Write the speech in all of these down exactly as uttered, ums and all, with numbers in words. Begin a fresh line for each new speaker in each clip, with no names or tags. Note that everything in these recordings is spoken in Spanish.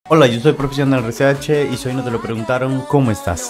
Hola, yo soy Profesional R C H y si hoy no te lo preguntaron, ¿cómo estás?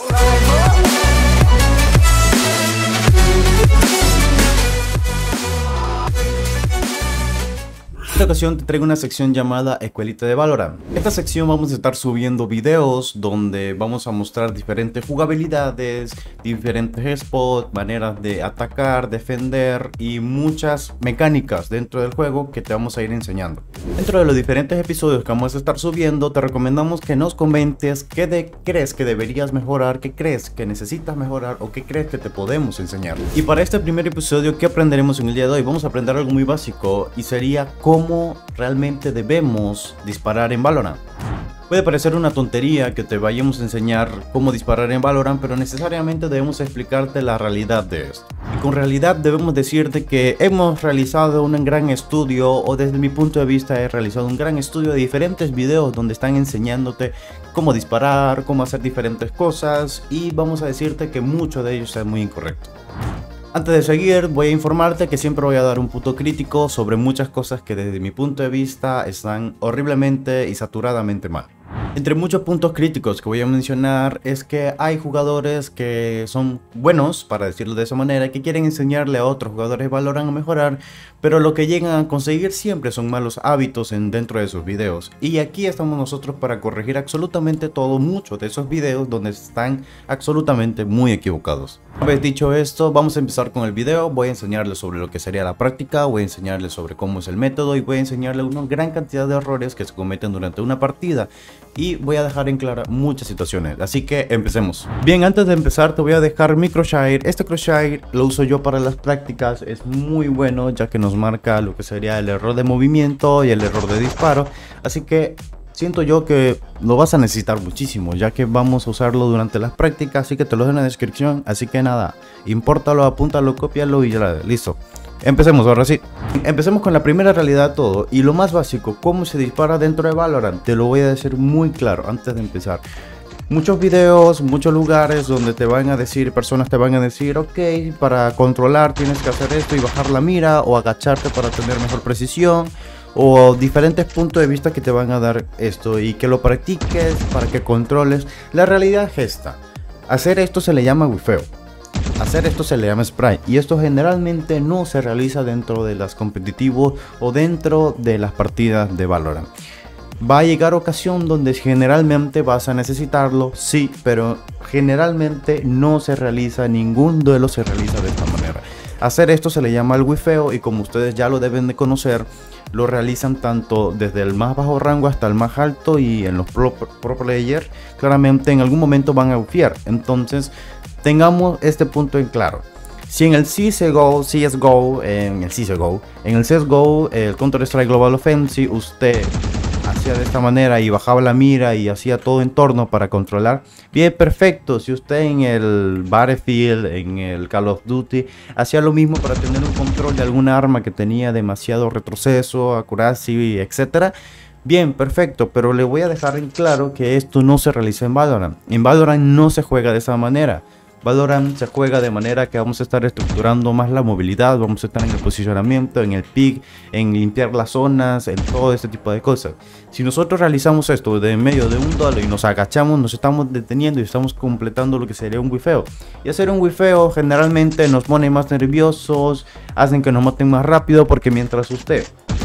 En esta ocasión te traigo una sección llamada Escuelita de Valorant. En esta sección vamos a estar subiendo videos donde vamos a mostrar diferentes jugabilidades, diferentes spots, maneras de atacar, defender y muchas mecánicas dentro del juego que te vamos a ir enseñando. Dentro de los diferentes episodios que vamos a estar subiendo, te recomendamos que nos comentes qué de crees que deberías mejorar, qué crees que necesitas mejorar o qué crees que te podemos enseñar. Y para este primer episodio, ¿qué aprenderemos en el día de hoy? Vamos a aprender algo muy básico y sería cómo cómo realmente debemos disparar en Valorant. Puede parecer una tontería que te vayamos a enseñar cómo disparar en Valorant, pero necesariamente debemos explicarte la realidad de esto. Y con realidad debemos decirte que hemos realizado un gran estudio, o desde mi punto de vista he realizado un gran estudio de diferentes videos donde están enseñándote cómo disparar, cómo hacer diferentes cosas, y vamos a decirte que mucho de ello es muy incorrecto. Antes de seguir, voy a informarte que siempre voy a dar un punto crítico sobre muchas cosas que desde mi punto de vista están horriblemente y saturadamente mal. Entre muchos puntos críticos que voy a mencionar es que hay jugadores que son buenos, para decirlo de esa manera, que quieren enseñarle a otros jugadores Valorant a mejorar, pero lo que llegan a conseguir siempre son malos hábitos en, dentro de sus videos. Y aquí estamos nosotros para corregir absolutamente todo, muchos de esos videos donde están absolutamente muy equivocados. Una vez dicho esto, vamos a empezar con el video. Voy a enseñarles sobre lo que sería la práctica, voy a enseñarles sobre cómo es el método y voy a enseñarles una gran cantidad de errores que se cometen durante una partida. Y voy a dejar en clara muchas situaciones, así que empecemos. Bien, antes de empezar te voy a dejar mi crosshair. Este crosshair lo uso yo para las prácticas, es muy bueno ya que nos marca lo que sería el error de movimiento y el error de disparo. Así que siento yo que lo vas a necesitar muchísimo, ya que vamos a usarlo durante las prácticas, así que te lo dejo en la descripción. Así que nada, impórtalo, apúntalo, cópialo y ya, listo. Empecemos, ahora sí. Empecemos con la primera realidad de todo y lo más básico, cómo se dispara dentro de Valorant. Te lo voy a decir muy claro antes de empezar. Muchos videos, muchos lugares donde te van a decir, personas te van a decir, ok, para controlar tienes que hacer esto y bajar la mira o agacharte para tener mejor precisión, o diferentes puntos de vista que te van a dar esto y que lo practiques para que controles. La realidad es esta: hacer esto se le llama buffeo. Hacer esto se le llama spray y esto generalmente no se realiza dentro de las competitivos o dentro de las partidas de Valorant. Va a llegar ocasión donde generalmente vas a necesitarlo, sí, pero generalmente no se realiza, ningún duelo se realiza de esta manera. Hacer esto se le llama el wifeo y como ustedes ya lo deben de conocer, lo realizan tanto desde el más bajo rango hasta el más alto, y en los pro, pro player claramente en algún momento van a wifear. Entonces tengamos este punto en claro. Si en el C S G O, C S G O, en el C S G O, en el C S G O, el Counter Strike Global Offensive, usted hacía de esta manera y bajaba la mira y hacía todo en torno para controlar, bien, perfecto. Si usted en el Battlefield, en el Call of Duty, hacía lo mismo para tener un control de alguna arma que tenía demasiado retroceso, accuracy, etcétera, bien, perfecto, pero le voy a dejar en claro que esto no se realiza en Valorant. En Valorant no se juega de esa manera. Valorant se juega de manera que vamos a estar estructurando más la movilidad, vamos a estar en el posicionamiento, en el pick, en limpiar las zonas, en todo este tipo de cosas. Si nosotros realizamos esto de en medio de un duelo y nos agachamos, nos estamos deteniendo y estamos completando lo que sería un wifeo. Y hacer un wifeo generalmente nos pone más nerviosos, hacen que nos maten más rápido, porque mientras usted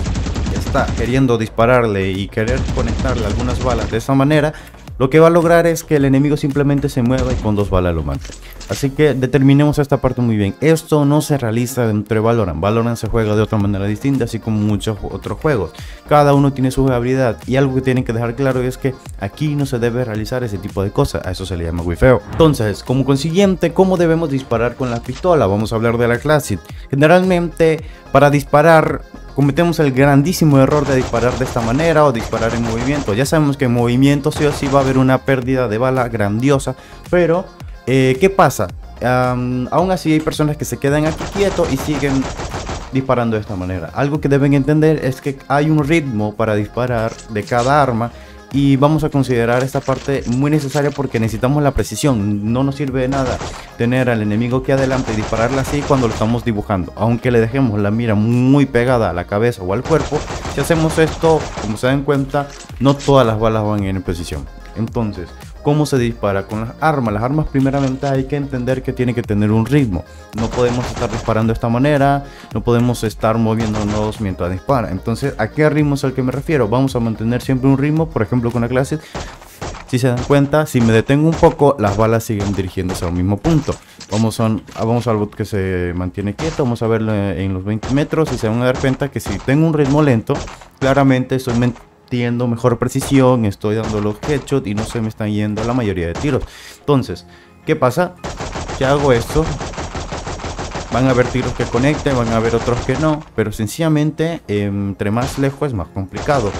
está queriendo dispararle y querer conectarle algunas balas de esa manera, lo que va a lograr es que el enemigo simplemente se mueva y con dos balas lo mate. Así que determinemos esta parte muy bien. Esto no se realiza dentro de Valorant. Valorant se juega de otra manera distinta, así como muchos otros juegos. Cada uno tiene su jugabilidad y algo que tienen que dejar claro es que aquí no se debe realizar ese tipo de cosas. A eso se le llama wifeo. Entonces, como consiguiente, ¿cómo debemos disparar con la pistola? Vamos a hablar de la Classic. Generalmente, para disparar, cometemos el grandísimo error de disparar de esta manera o disparar en movimiento. Ya sabemos que en movimiento sí o sí va a haber una pérdida de bala grandiosa, pero eh, ¿qué pasa? Um, aún así hay personas que se quedan aquí quietos y siguen disparando de esta manera. Algo que deben entender es que hay un ritmo para disparar de cada arma Y vamos a considerar esta parte muy necesaria porque necesitamos la precisión. No nos sirve de nada tener al enemigo aquí adelante y dispararle así cuando lo estamos dibujando. Aunque le dejemos la mira muy pegada a la cabeza o al cuerpo, si hacemos esto, como se dan cuenta, no todas las balas van en precisión. Entonces, ¿cómo se dispara con las armas? Las armas primeramente hay que entender que tiene que tener un ritmo. No podemos estar disparando de esta manera, no podemos estar moviéndonos mientras dispara. Entonces, ¿a qué ritmo es al que me refiero? Vamos a mantener siempre un ritmo, por ejemplo con la clase. Si se dan cuenta, si me detengo un poco, las balas siguen dirigiéndose al mismo punto. Vamos, a, vamos al bot que se mantiene quieto, vamos a verlo en los veinte metros y se van a dar cuenta que si tengo un ritmo lento, claramente estoy teniendo mejor precisión, estoy dando los headshots y no se me están yendo la mayoría de tiros. Entonces, ¿qué pasa? Si hago esto, van a haber tiros que conecten, van a haber otros que no, pero sencillamente entre más lejos es más complicado.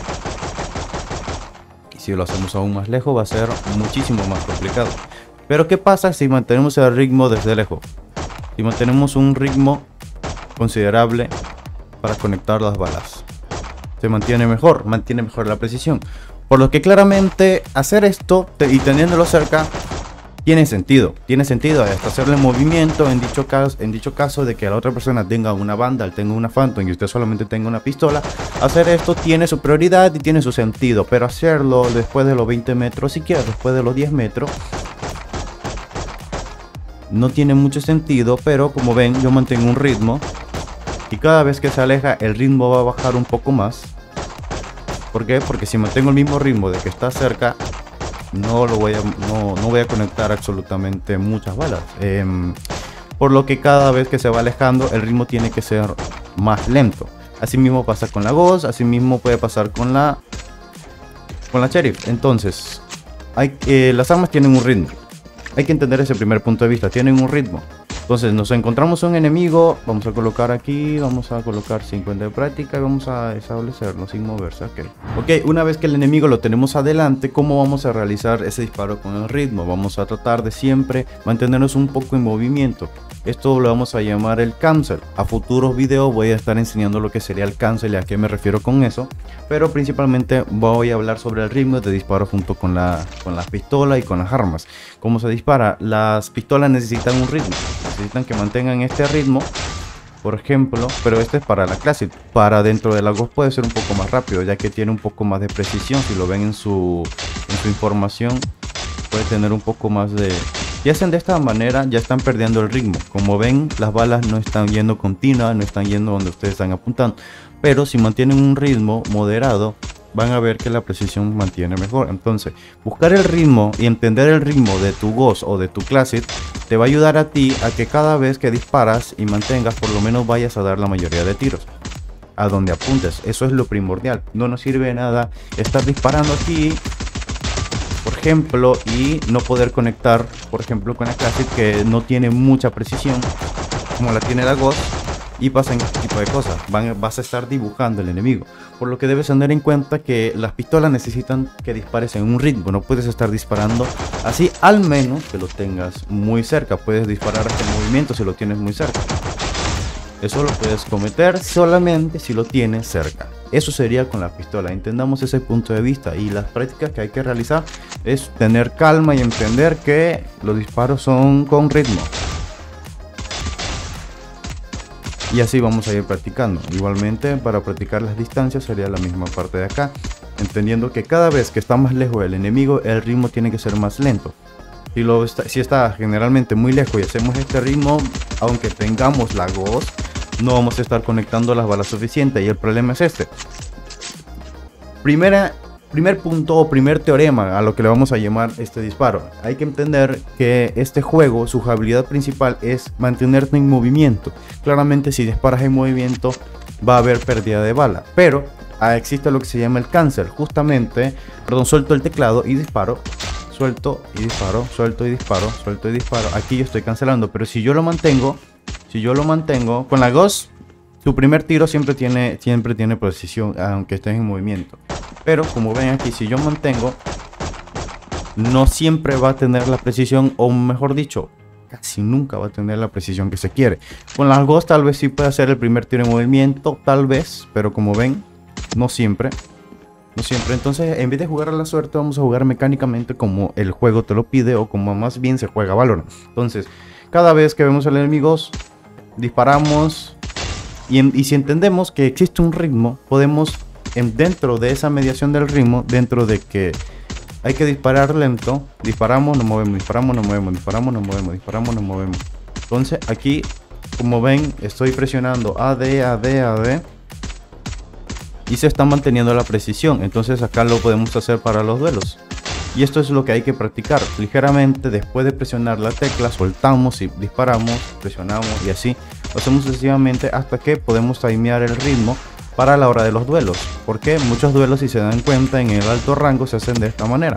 Y si lo hacemos aún más lejos va a ser muchísimo más complicado. Pero ¿qué pasa si mantenemos el ritmo desde lejos? Si mantenemos un ritmo considerable para conectar las balas, se mantiene mejor, mantiene mejor la precisión. Por lo que claramente hacer esto y teniéndolo cerca tiene sentido. Tiene sentido hasta hacerle movimiento en dicho caso, en dicho caso de que la otra persona tenga una Vandal, tenga una Phantom y usted solamente tenga una pistola. Hacer esto tiene su prioridad y tiene su sentido. Pero hacerlo después de los veinte metros, siquiera después de los diez metros, no tiene mucho sentido. Pero como ven, yo mantengo un ritmo. Y cada vez que se aleja el ritmo va a bajar un poco más. ¿Por qué? Porque si mantengo el mismo ritmo de que está cerca, no, lo voy, a, no, no voy a conectar absolutamente muchas balas. Eh, por lo que cada vez que se va alejando el ritmo tiene que ser más lento. Así mismo pasa con la Ghost, así mismo puede pasar con la, con la Sheriff. Entonces, hay, eh, las armas tienen un ritmo. Hay que entender ese primer punto de vista, tienen un ritmo. Entonces nos encontramos un enemigo, vamos a colocar aquí, vamos a colocar cincuenta de práctica y vamos a establecerlo sin moverse. Ok, ok, una vez que el enemigo lo tenemos adelante, ¿cómo vamos a realizar ese disparo con el ritmo? Vamos a tratar de siempre mantenernos un poco en movimiento. Esto lo vamos a llamar el cancel. A futuros videos voy a estar enseñando lo que sería el cancel y a qué me refiero con eso. Pero principalmente voy a hablar sobre el ritmo de disparo junto con la, con las pistolas y con las armas. ¿Cómo se dispara? Las pistolas necesitan un ritmo. Necesitan que mantengan este ritmo, por ejemplo, pero este es para la Classic. Para dentro de la Ghost puede ser un poco más rápido, ya que tiene un poco más de precisión. Si lo ven en su, en su información, puede tener un poco más de... Si hacen de esta manera, ya están perdiendo el ritmo. Como ven, las balas no están yendo continuas, no están yendo donde ustedes están apuntando. Pero si mantienen un ritmo moderado, van a ver que la precisión mantiene mejor. Entonces, buscar el ritmo y entender el ritmo de tu Ghost o de tu Classic te va a ayudar a ti a que cada vez que disparas y mantengas, por lo menos vayas a dar la mayoría de tiros a donde apuntes. Eso es lo primordial. No nos sirve de nada estar disparando aquí, por ejemplo, y no poder conectar, por ejemplo, con la Classic, que no tiene mucha precisión como la tiene la Ghost. Y pasan este tipo de cosas, Van, vas a estar dibujando el enemigo. Por lo que debes tener en cuenta que las pistolas necesitan que dispares en un ritmo. No puedes estar disparando así, al menos que lo tengas muy cerca. Puedes disparar hasta el movimiento si lo tienes muy cerca. Eso lo puedes cometer solamente si lo tienes cerca. Eso sería con la pistola. Entendamos ese punto de vista. Y las prácticas que hay que realizar es tener calma y entender que los disparos son con ritmo. Y así vamos a ir practicando. Igualmente, para practicar las distancias sería la misma parte de acá, entendiendo que cada vez que está más lejos del enemigo, el ritmo tiene que ser más lento. Si, lo está, si está generalmente muy lejos y hacemos este ritmo, aunque tengamos la Ghost, no vamos a estar conectando las balas suficientes. Y el problema es este. Primera... Primer punto o primer teorema a lo que le vamos a llamar este disparo. Hay que entender que este juego, su habilidad principal es mantenerte en movimiento. Claramente si disparas en movimiento va a haber pérdida de bala. Pero ah, existe lo que se llama el cancel. Justamente, perdón, suelto el teclado y disparo. Suelto y disparo, suelto y disparo, suelto y disparo. Aquí yo estoy cancelando, pero si yo lo mantengo, si yo lo mantengo con la Ghost, tu primer tiro siempre tiene, siempre tiene precisión, aunque estés en movimiento. Pero como ven aquí, si yo mantengo, no siempre va a tener la precisión, o mejor dicho, casi nunca va a tener la precisión que se quiere. Con las Ghost tal vez sí puede hacer el primer tiro en movimiento, tal vez, pero como ven, no siempre. no siempre. Entonces, en vez de jugar a la suerte, vamos a jugar mecánicamente como el juego te lo pide o como más bien se juega Valorant. Entonces, cada vez que vemos al enemigo, disparamos y, en, y si entendemos que existe un ritmo, podemos en, dentro de esa mediación del ritmo, dentro de que hay que disparar lento, disparamos, nos movemos, disparamos, nos movemos, disparamos, nos movemos, disparamos, nos movemos. Entonces, aquí, como ven, estoy presionando A D, A D, A D. Y se está manteniendo la precisión. Entonces acá lo podemos hacer para los duelos. Y esto es lo que hay que practicar. Ligeramente después de presionar la tecla, soltamos y disparamos, presionamos y así. Lo hacemos sucesivamente hasta que podemos timear el ritmo para la hora de los duelos. Porque muchos duelos, si se dan cuenta, en el alto rango se hacen de esta manera.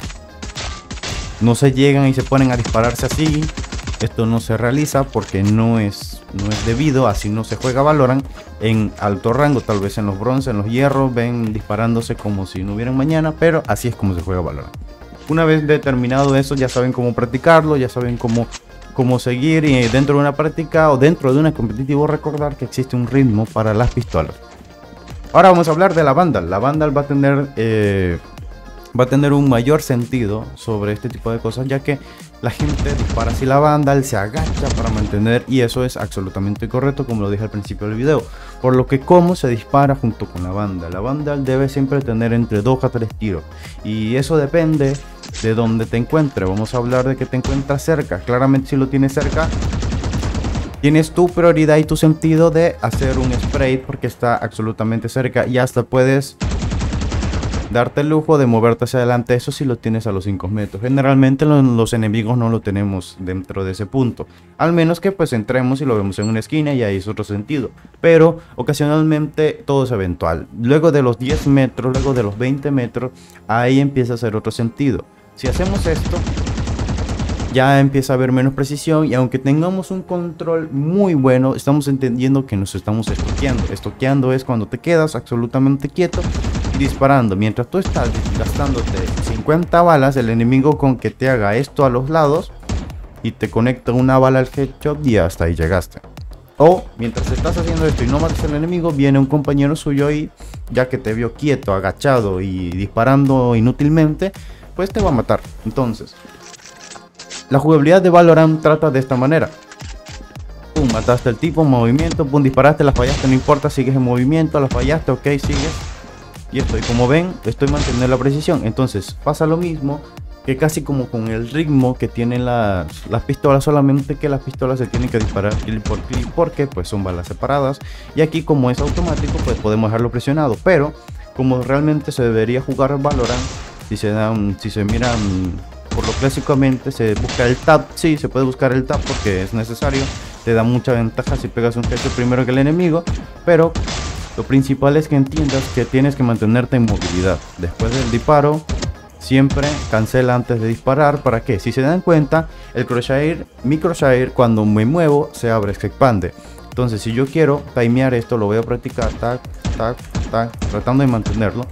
No se llegan y se ponen a dispararse así. Esto no se realiza porque no es, no es debido, así no se juega Valorant en alto rango. Tal vez en los bronce, en los hierros, ven disparándose como si no hubieran mañana, pero así es como se juega Valorant. Una vez determinado eso, ya saben cómo practicarlo, ya saben cómo, cómo seguir y dentro de una práctica o dentro de una competitivo recordar que existe un ritmo para las pistolas. Ahora vamos a hablar de la Vandal. La Vandal va a tener... Eh, va a tener un mayor sentido sobre este tipo de cosas, ya que la gente dispara así la Vandal, se agacha para mantener, y eso es absolutamente correcto, como lo dije al principio del video. Por lo que cómo se dispara junto con la Vandal. La Vandal debe siempre tener entre dos a tres tiros, y eso depende de dónde te encuentres. Vamos a hablar de que te encuentras cerca. Claramente si lo tienes cerca, tienes tu prioridad y tu sentido de hacer un spray porque está absolutamente cerca, y hasta puedes darte el lujo de moverte hacia adelante. Eso sí lo tienes a los cinco metros. Generalmente los, los enemigos no lo tenemos dentro de ese punto, al menos que pues entremos y lo vemos en una esquina y ahí es otro sentido, pero ocasionalmente todo es eventual. Luego de los diez metros, luego de los veinte metros, ahí empieza a ser otro sentido. Si hacemos esto, ya empieza a haber menos precisión, y aunque tengamos un control muy bueno, estamos entendiendo que nos estamos estoqueando. Estoqueando es cuando te quedas absolutamente quieto y disparando. Mientras tú estás gastándote cincuenta balas, el enemigo con que te haga esto a los lados y te conecta una bala al headshot y hasta ahí llegaste. O mientras estás haciendo esto y no matas al enemigo, viene un compañero suyo y ya que te vio quieto, agachado y disparando inútilmente, pues te va a matar. Entonces, la jugabilidad de Valorant trata de esta manera. Pum, mataste al tipo, movimiento, pum, disparaste, la fallaste, no importa, sigues en movimiento, la fallaste, ok, sigues. Y estoy, como ven, estoy manteniendo la precisión. Entonces pasa lo mismo que casi como con el ritmo que tienen las, las pistolas, solamente que las pistolas se tienen que disparar clic por clic porque pues son balas separadas. Y aquí, como es automático, pues podemos dejarlo presionado. Pero como realmente se debería jugar Valorant, si se dan, si se miran... Por lo clásicamente se busca el tap. Sí, se puede buscar el tap porque es necesario. Te da mucha ventaja si pegas un headshot primero que el enemigo. Pero lo principal es que entiendas que tienes que mantenerte en movilidad. Después del disparo, siempre cancela antes de disparar. ¿Para qué? Si se dan cuenta, el crosshair, mi crosshair, cuando me muevo, se abre, se expande. Entonces, si yo quiero timear esto, lo voy a practicar. Tac, tac, tac, tratando de mantenerlo.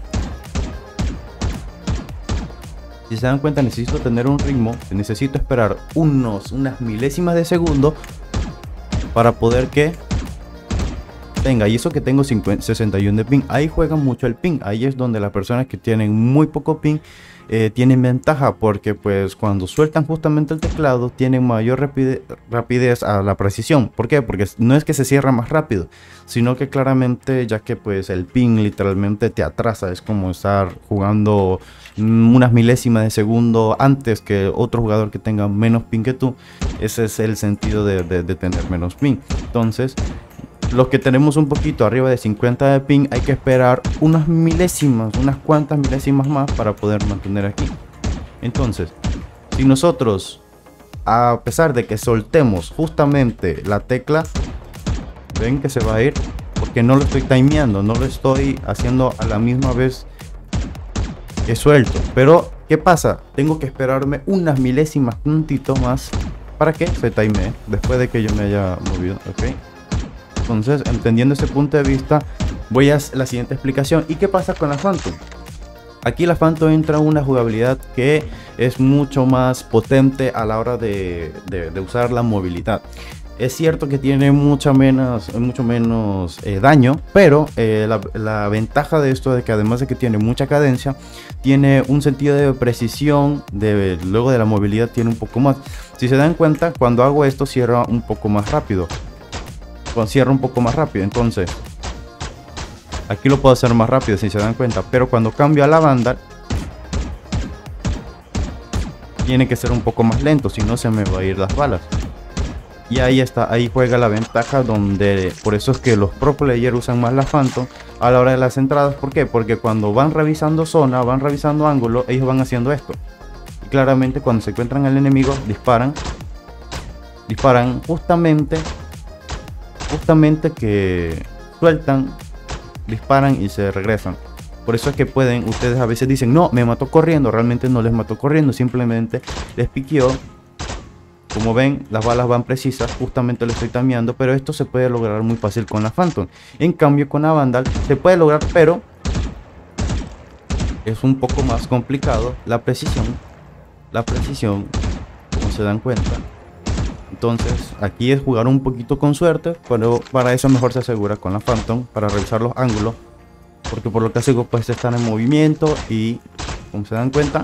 Si se dan cuenta, necesito tener un ritmo, necesito esperar unos, unas milésimas de segundo para poder que tenga, y eso que tengo cincuenta, sesenta y uno de ping. Ahí juega mucho el ping, ahí es donde las personas que tienen muy poco ping eh, tienen ventaja, porque pues cuando sueltan justamente el teclado tienen mayor rapidez, rapidez a la precisión. ¿Por qué? Porque no es que se cierra más rápido, sino que claramente, ya que pues el ping literalmente te atrasa, es como estar jugando unas milésimas de segundo antes que otro jugador que tenga menos ping que tú. Ese es el sentido de, de, de tener menos ping. Entonces, los que tenemos un poquito arriba de cincuenta de ping, hay que esperar unas milésimas, unas cuantas milésimas más para poder mantener aquí. Entonces, si nosotros, a pesar de que soltemos justamente la tecla, ven que se va a ir porque no lo estoy timeando, no lo estoy haciendo a la misma vez que suelto. Pero ¿qué pasa? Tengo que esperarme unas milésimas puntitos más para que se timee después de que yo me haya movido, ¿ok? Entonces, entendiendo ese punto de vista, voy a la siguiente explicación. ¿Y qué pasa con la Phantom? Aquí la Phantom entra en una jugabilidad que es mucho más potente a la hora de, de, de usar la movilidad. Es cierto que tiene mucha menos, mucho menos eh, daño, pero eh, la, la ventaja de esto es que además de que tiene mucha cadencia, tiene un sentido de precisión, de, luego de la movilidad tiene un poco más. Si se dan cuenta, cuando hago esto cierra un poco más rápido. Cuando cierra un poco más rápido, entonces aquí lo puedo hacer más rápido si se dan cuenta, pero cuando cambio a la Vandal tiene que ser un poco más lento, si no se me va a ir las balas. Y ahí está, ahí juega la ventaja, donde por eso es que los pro players usan más la Phantom a la hora de las entradas. ¿Por qué? Porque cuando van revisando zona, van revisando ángulo, ellos van haciendo esto. Y claramente cuando se encuentran al enemigo, disparan. Disparan justamente, justamente que sueltan, disparan y se regresan. Por eso es que pueden, ustedes a veces dicen, no, me mató corriendo. Realmente no les mató corriendo, simplemente les piqueó. Como ven, las balas van precisas, justamente lo estoy tameando, pero esto se puede lograr muy fácil con la Phantom. En cambio con la Vandal se puede lograr, pero es un poco más complicado. La precisión, la precisión, como se dan cuenta. Entonces aquí es jugar un poquito con suerte, pero para eso mejor se asegura con la Phantom, para revisar los ángulos. Porque por lo que hace pues están en movimiento y como se dan cuenta,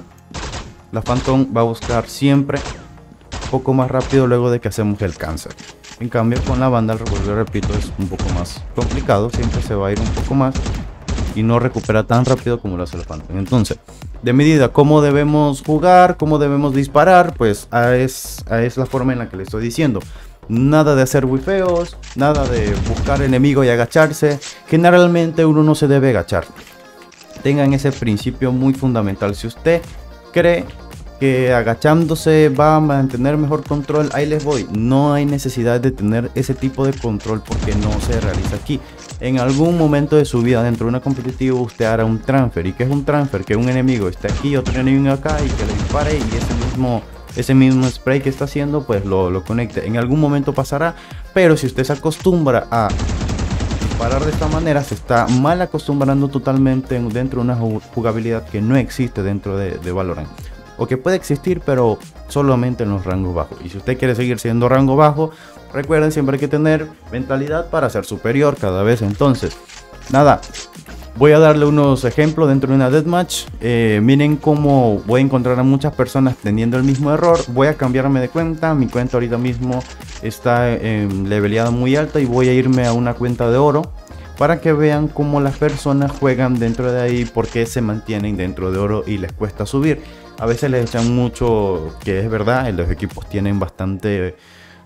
la Phantom va a buscar siempre poco más rápido luego de que hacemos el cáncer. En cambio con la Vandal, vuelvo repito, es un poco más complicado, siempre se va a ir un poco más y no recupera tan rápido como lo hace la Phantom. Entonces, de medida cómo debemos jugar, cómo debemos disparar, pues a es, a es la forma en la que le estoy diciendo. Nada de hacer bufeos, nada de buscar enemigo y agacharse. Generalmente uno no se debe agachar. Tengan ese principio muy fundamental. Si usted cree que agachándose va a mantener mejor control, ahí les voy. No hay necesidad de tener ese tipo de control porque no se realiza aquí. En algún momento de su vida dentro de una competitiva usted hará un transfer. ¿Y qué es un transfer? Que un enemigo esté aquí, otro enemigo acá y que le dispare y ese mismo, ese mismo spray que está haciendo pues lo, lo conecte. En algún momento pasará, pero si usted se acostumbra a disparar de esta manera, se está mal acostumbrando totalmente dentro de una jugabilidad que no existe dentro de, de Valorant. O que puede existir, pero solamente en los rangos bajos. Y si usted quiere seguir siendo rango bajo, recuerden, siempre hay que tener mentalidad para ser superior cada vez. Entonces, nada, voy a darle unos ejemplos dentro de una deathmatch. Eh, miren cómo voy a encontrar a muchas personas teniendo el mismo error. Voy a cambiarme de cuenta. Mi cuenta ahorita mismo está en leveleada muy alta y voy a irme a una cuenta de oro, para que vean cómo las personas juegan dentro de ahí, porque se mantienen dentro de oro y les cuesta subir. A veces les echan mucho, que es verdad, los equipos tienen bastante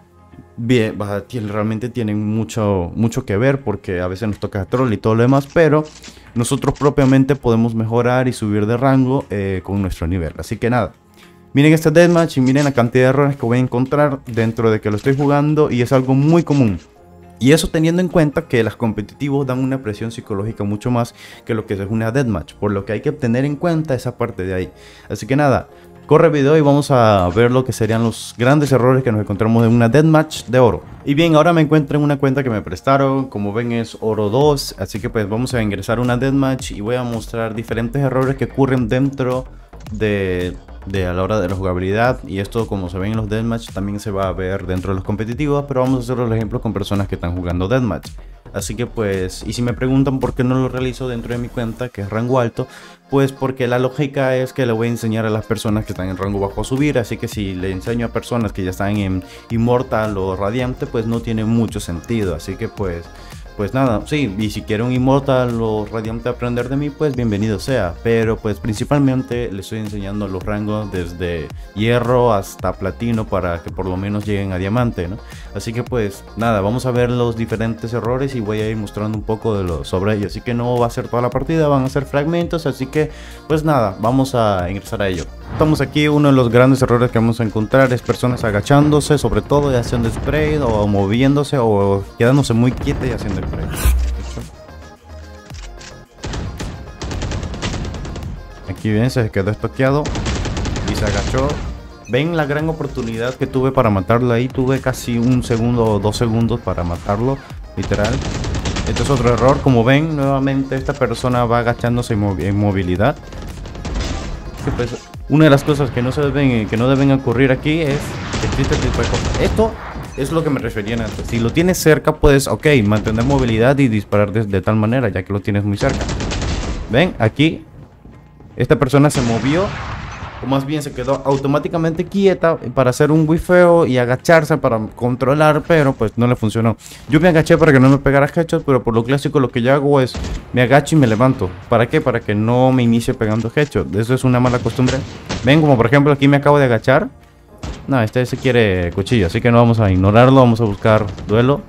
bien, realmente tienen mucho, mucho que ver, porque a veces nos toca troll y todo lo demás, pero nosotros propiamente podemos mejorar y subir de rango eh, con nuestro nivel. Así que nada, miren este deathmatch y miren la cantidad de errores que voy a encontrar dentro de que lo estoy jugando, y es algo muy común. Y eso teniendo en cuenta que las competitivos dan una presión psicológica mucho más que lo que es una deathmatch, por lo que hay que tener en cuenta esa parte de ahí. Así que nada, corre video y vamos a ver lo que serían los grandes errores que nos encontramos en una deathmatch de oro. Y bien, ahora me encuentro en una cuenta que me prestaron, como ven es oro dos, así que pues vamos a ingresar a una deathmatch y voy a mostrar diferentes errores que ocurren dentro de... de a la hora de la jugabilidad, y esto, como se ven en los deathmatch, también se va a ver dentro de los competitivos, pero vamos a hacer los ejemplos con personas que están jugando deathmatch. Así que pues, y si me preguntan por qué no lo realizo dentro de mi cuenta, que es rango alto, pues porque la lógica es que le voy a enseñar a las personas que están en rango bajo a subir. Así que si le enseño a personas que ya están en Inmortal o Radiante, pues no tiene mucho sentido. Así que pues Pues nada, sí, y si quiere un Inmortal o Radiante aprender de mí, pues bienvenido sea. Pero pues principalmente le estoy enseñando los rangos desde hierro hasta platino, para que por lo menos lleguen a diamante, ¿no? Así que pues nada, vamos a ver los diferentes errores y voy a ir mostrando un poco de lo sobre ello. Así que no va a ser toda la partida, van a ser fragmentos, así que pues nada, vamos a ingresar a ello. Estamos aquí, uno de los grandes errores que vamos a encontrar es personas agachándose, sobre todo y haciendo spray, o moviéndose, o quedándose muy quieta y haciendo spray. Aquí bien, se quedó estoqueado y se agachó. Ven la gran oportunidad que tuve para matarlo ahí. Tuve casi un segundo o dos segundos para matarlo, literal. Este es otro error. Como ven, nuevamente esta persona va agachándose en, mov en movilidad. Pues, una de las cosas que no se deben, que no deben ocurrir aquí es este tipo de cosas. Esto Es lo que me refería antes. Si lo tienes cerca, puedes, ok, mantener movilidad y disparar de, de tal manera, ya que lo tienes muy cerca. Ven, aquí esta persona se movió, o más bien se quedó automáticamente quieta para hacer un wifeo y agacharse para controlar, pero pues no le funcionó. Yo me agaché para que no me pegara headshot, pero por lo clásico lo que yo hago es me agacho y me levanto. ¿Para qué? Para que no me inicie pegando headshot. Eso es una mala costumbre. Ven, como por ejemplo aquí me acabo de agachar. No, este se quiere cuchillo, así que no vamos a ignorarlo, vamos a buscar duelo.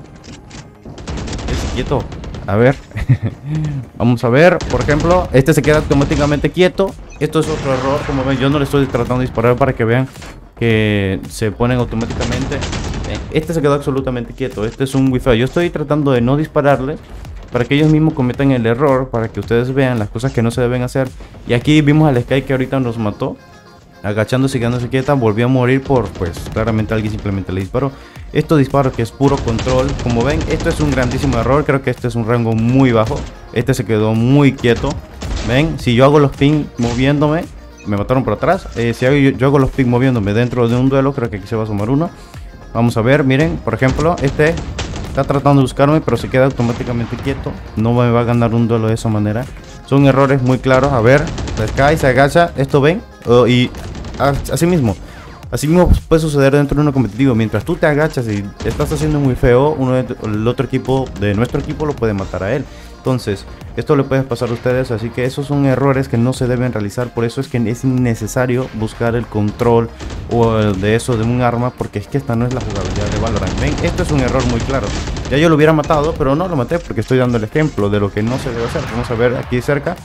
Es quieto. A ver. Vamos a ver, por ejemplo, este se queda automáticamente quieto. Esto es otro error, como ven, yo no le estoy tratando de disparar para que vean que se ponen automáticamente. Este se quedó absolutamente quieto, este es un wifeo. Yo estoy tratando de no dispararles para que ellos mismos cometan el error, para que ustedes vean las cosas que no se deben hacer. Y aquí vimos al Sky que ahorita nos mató, agachándose y quedándose quieta, volvió a morir por, pues, claramente alguien simplemente le disparó. Esto disparo que es puro control, como ven, esto es un grandísimo error, creo que este es un rango muy bajo. Este se quedó muy quieto. Ven, si yo hago los ping moviéndome, me mataron por atrás. Eh, si hago, yo, yo hago los ping moviéndome dentro de un duelo, creo que aquí se va a sumar uno. Vamos a ver, miren, por ejemplo, este está tratando de buscarme, pero se queda automáticamente quieto. No me va a ganar un duelo de esa manera. Son errores muy claros. A ver, se cae, se agacha, esto ven, oh, y así mismo. Así mismo puede suceder dentro de uno competitivo. Mientras tú te agachas y estás haciendo muy feo, uno de, el otro equipo de nuestro equipo lo puede matar a él. Entonces, esto le puede pasar a ustedes. Así que esos son errores que no se deben realizar. Por eso es que es innecesario buscar el control o el de eso de un arma, porque es que esta no es la jugabilidad de Valorant. Ven, esto es un error muy claro. Ya yo lo hubiera matado, pero no lo maté porque estoy dando el ejemplo de lo que no se debe hacer. Vamos a ver aquí cerca.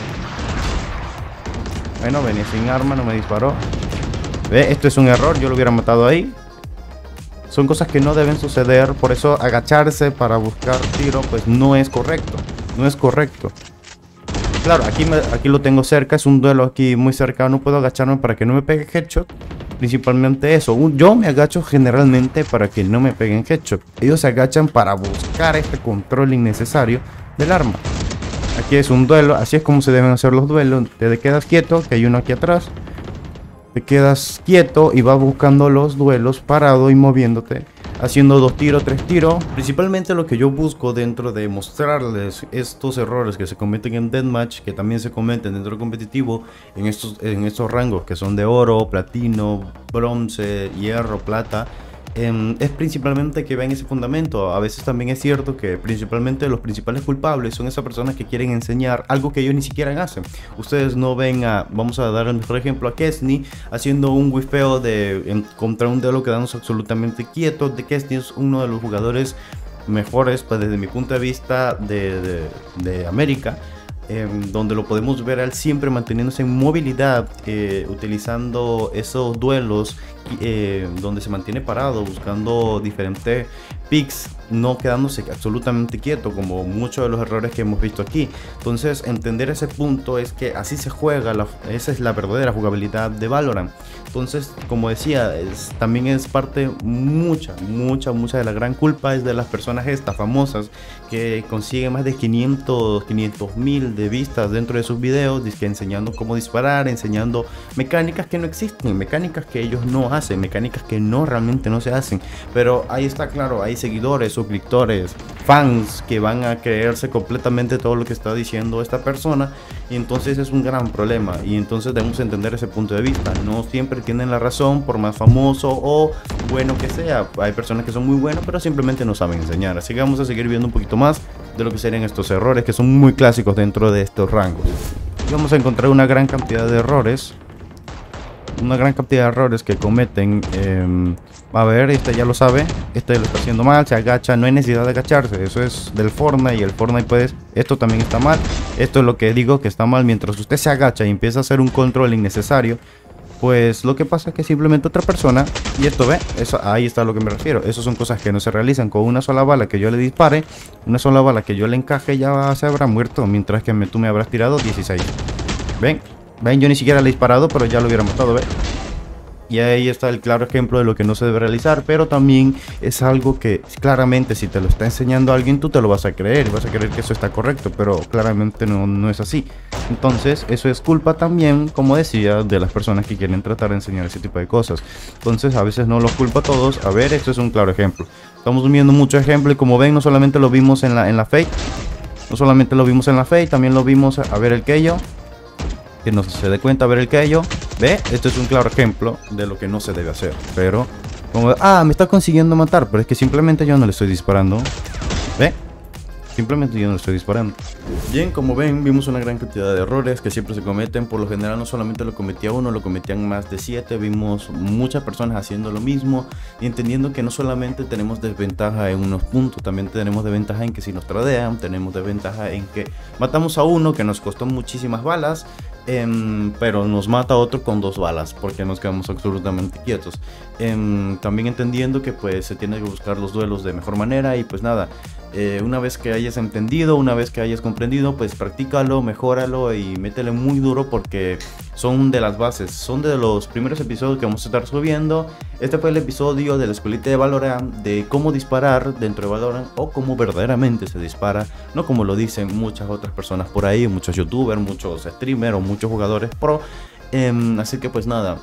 Bueno, venía sin arma, no me disparó. ¿Ve? Esto es un error, yo lo hubiera matado ahí. Son cosas que no deben suceder, por eso agacharse para buscar tiro, pues no es correcto. No es correcto. Claro, aquí, me, aquí lo tengo cerca, es un duelo aquí muy cercano, puedo agacharme para que no me pegue headshot. Principalmente eso, yo me agacho generalmente para que no me peguen headshot. Ellos se agachan para buscar este control innecesario del arma. Aquí es un duelo, así es como se deben hacer los duelos. Te quedas quieto, que hay uno aquí atrás. Te quedas quieto y vas buscando los duelos parado y moviéndote, haciendo dos tiros, tres tiros. Principalmente lo que yo busco dentro de mostrarles estos errores que se cometen en Deathmatch, que también se cometen dentro del competitivo, en estos, en estos rangos que son de oro, platino, bronce, hierro, plata. Eh, es principalmente que vean ese fundamento. A veces también es cierto que principalmente los principales culpables son esas personas que quieren enseñar algo que ellos ni siquiera hacen. Ustedes no ven a, vamos a dar el mejor ejemplo, a Kesney haciendo un wifeo de, en, contra un duelo quedándose absolutamente quieto. De Kesney es uno de los jugadores mejores, pues, desde mi punto de vista de, de, de América. Eh, donde lo podemos ver al siempre manteniéndose en movilidad, eh, utilizando esos duelos, eh, donde se mantiene parado, buscando diferentes picks, no quedándose absolutamente quieto, como muchos de los errores que hemos visto aquí. Entonces, entender ese punto es que así se juega, la, esa es la verdadera jugabilidad de Valorant. Entonces, como decía, es, también es parte, mucha, mucha, mucha de la gran culpa es de las personas estas famosas que consiguen más de quinientos mil de vistas dentro de sus videos, que enseñando cómo disparar, enseñando mecánicas que no existen, mecánicas que ellos no hacen, mecánicas que no realmente no se hacen. Pero ahí está claro, hay seguidores, suscriptores, fans que van a creerse completamente todo lo que está diciendo esta persona, y entonces es un gran problema. Y entonces debemos entender ese punto de vista. No siempre tienen la razón, por más famoso o bueno que sea. Hay personas que son muy buenas pero simplemente no saben enseñar. Así que vamos a seguir viendo un poquito más de lo que serían estos errores, que son muy clásicos dentro de estos rangos. Y vamos a encontrar una gran cantidad de errores, una gran cantidad de errores que cometen. eh, A ver, este ya lo sabe, este lo está haciendo mal, se agacha, no hay necesidad de agacharse, eso es del Fortnite, y el Fortnite pues, esto también está mal. Esto es lo que digo que está mal. Mientras usted se agacha y empieza a hacer un control innecesario, pues lo que pasa es que simplemente otra persona, y esto ve, eso, ahí está a lo que me refiero. Esas son cosas que no se realizan. Con una sola bala que yo le dispare, una sola bala que yo le encaje, ya se habrá muerto, mientras que me, tú me habrás tirado dieciséis. Ven, ven, yo ni siquiera le he disparado, pero ya lo hubiera matado, ve. Y ahí está el claro ejemplo de lo que no se debe realizar, pero también es algo que claramente si te lo está enseñando alguien, tú te lo vas a creer, vas a creer que eso está correcto, pero claramente no, no es así. Entonces eso es culpa también, como decía, de las personas que quieren tratar de enseñar ese tipo de cosas. Entonces a veces no los culpa a todos. A ver, esto es un claro ejemplo. Estamos viendo mucho ejemplo y como ven, no solamente lo vimos en la, en la Fate, no solamente lo vimos en la Fate, también lo vimos a, a ver el Keio. Que no se dé cuenta, a ver el Keio. Ve, esto es un claro ejemplo de lo que no se debe hacer. Pero, como, ah, me está consiguiendo matar, pero es que simplemente yo no le estoy disparando. Ve, simplemente yo no le estoy disparando. Bien, como ven, vimos una gran cantidad de errores que siempre se cometen. Por lo general no solamente lo cometía uno, lo cometían más de siete. Vimos muchas personas haciendo lo mismo y entendiendo que no solamente tenemos desventaja en unos puntos, también tenemos desventaja en que si nos tradean, tenemos desventaja en que matamos a uno que nos costó muchísimas balas, Um, pero nos mata a otro con dos balas porque nos quedamos absolutamente quietos. Um, también entendiendo que pues se tiene que buscar los duelos de mejor manera y pues nada, eh, una vez que hayas entendido, una vez que hayas comprendido, pues practícalo, mejóralo y métele muy duro porque son de las bases, son de los primeros episodios que vamos a estar subiendo. Este fue el episodio de la escuelita de Valorant, de cómo disparar dentro de Valorant o cómo verdaderamente se dispara, no como lo dicen muchas otras personas por ahí, muchos youtubers, muchos streamers o muchos jugadores pro. Um, así que pues nada,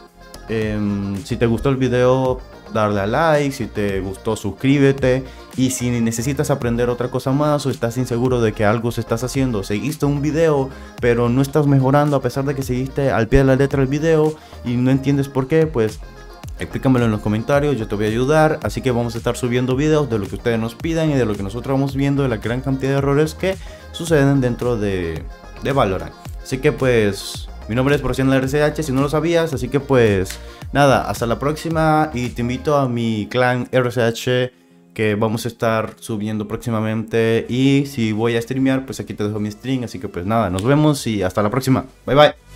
um, si te gustó el video, darle a like, si te gustó suscríbete y si necesitas aprender otra cosa más o estás inseguro de que algo se estás haciendo, seguiste un video pero no estás mejorando a pesar de que seguiste al pie de la letra el video y no entiendes por qué, pues explícamelo en los comentarios, yo te voy a ayudar. Así que vamos a estar subiendo videos de lo que ustedes nos pidan y de lo que nosotros vamos viendo, de la gran cantidad de errores que suceden dentro de, de Valorant. Así que pues mi nombre es Porciano R C H, si no lo sabías. Así que pues nada, hasta la próxima y te invito a mi clan R C H que vamos a estar subiendo próximamente. Y si voy a streamear, pues aquí te dejo mi stream. Así que pues nada, nos vemos y hasta la próxima. Bye bye.